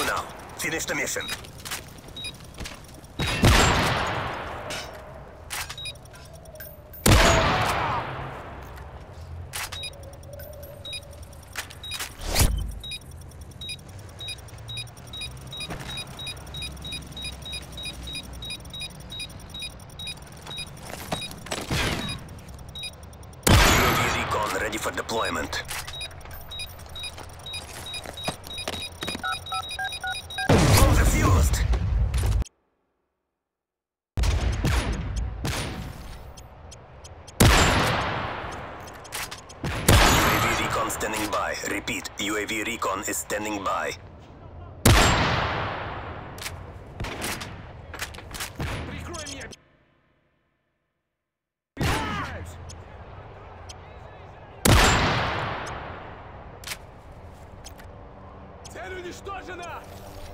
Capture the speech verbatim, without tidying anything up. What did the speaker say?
now. Finish the mission. Ready for deployment. Bomb defused! U A V recon standing by. Repeat, U A V recon is standing by. Цель уничтожена!